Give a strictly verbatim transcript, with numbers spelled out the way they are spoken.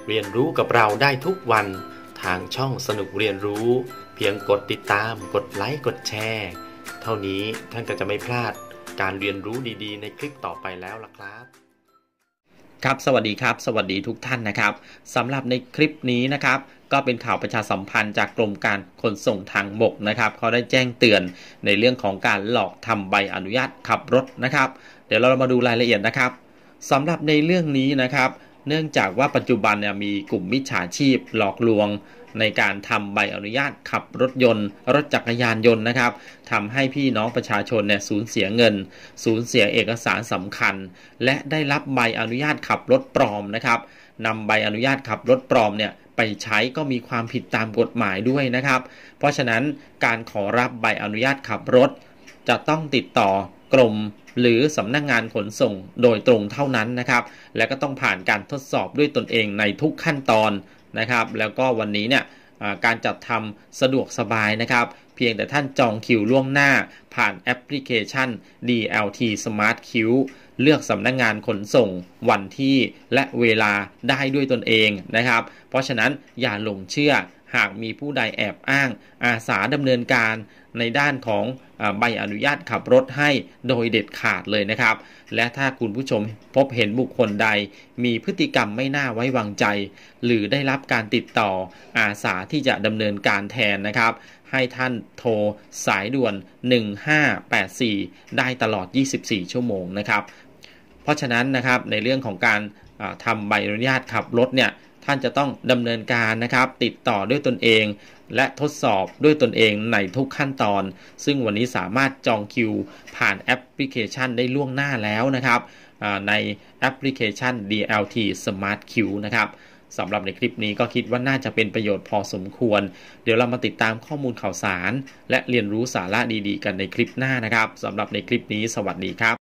เรียนรู้กับเราได้ทุกวันทางช่องสนุกเรียนรู้เพียงกดติดตามกดไลค์กดแชร์เท่านี้ท่านก็จะไม่พลาดการเรียนรู้ดีๆในคลิปต่อไปแล้วล่ะครับครับสวัสดีครับสวัสดีทุกท่านนะครับสำหรับในคลิปนี้นะครับก็เป็นข่าวประชาสัมพันธ์จากกรมการขนส่งทางบกนะครับเขาได้แจ้งเตือนในเรื่องของการหลอกทำใบอนุญาตขับรถนะครับเดี๋ยวเรามาดูรายละเอียดนะครับสำหรับในเรื่องนี้นะครับเนื่องจากว่าปัจจุบันเนี่ยมีกลุ่มมิจฉาชีพหลอกลวงในการทำใบอนุญาตขับรถยนต์รถจักรยานยนต์นะครับทำให้พี่น้องประชาชนเนี่ยสูญเสียเงินสูญเสียเอกสารสำคัญและได้รับใบอนุญาตขับรถปลอมนะครับนำใบอนุญาตขับรถปลอมเนี่ยไปใช้ก็มีความผิดตามกฎหมายด้วยนะครับเพราะฉะนั้นการขอรับใบอนุญาตขับรถจะต้องติดต่อกรมหรือสำนักงานขนส่งโดยตรงเท่านั้นนะครับและก็ต้องผ่านการทดสอบด้วยตนเองในทุกขั้นตอนนะครับแล้วก็วันนี้เนี่ยการจัดทำสะดวกสบายนะครับเพียงแต่ท่านจองคิวล่วงหน้าผ่านแอปพลิเคชัน ดี แอล ที Smart Queue เลือกสำนักงานขนส่งวันที่และเวลาได้ด้วยตนเองนะครับเพราะฉะนั้นอย่าหลงเชื่อหากมีผู้ใดแอบอ้างอาสาดำเนินการในด้านของใบอนุญาตขับรถให้โดยเด็ดขาดเลยนะครับและถ้าคุณผู้ชมพบเห็นบุคคลใดมีพฤติกรรมไม่น่าไว้วางใจหรือได้รับการติดต่ออาสาที่จะดำเนินการแทนนะครับให้ท่านโทรสายด่วนหนึ่งห้าแปดสี่ได้ตลอดยี่สิบสี่ชั่วโมงนะครับเพราะฉะนั้นนะครับในเรื่องของการทำใบอนุญาตขับรถเนี่ยท่านจะต้องดำเนินการนะครับติดต่อด้วยตนเองและทดสอบด้วยตนเองในทุกขั้นตอนซึ่งวันนี้สามารถจองคิวผ่านแอปพลิเคชันได้ล่วงหน้าแล้วนะครับในแอปพลิเคชัน ดี แอล ที Smart Queue นะครับสำหรับในคลิปนี้ก็คิดว่าน่าจะเป็นประโยชน์พอสมควรเดี๋ยวเรามาติดตามข้อมูลข่าวสารและเรียนรู้สาระดีๆกันในคลิปหน้านะครับสำหรับในคลิปนี้สวัสดีครับ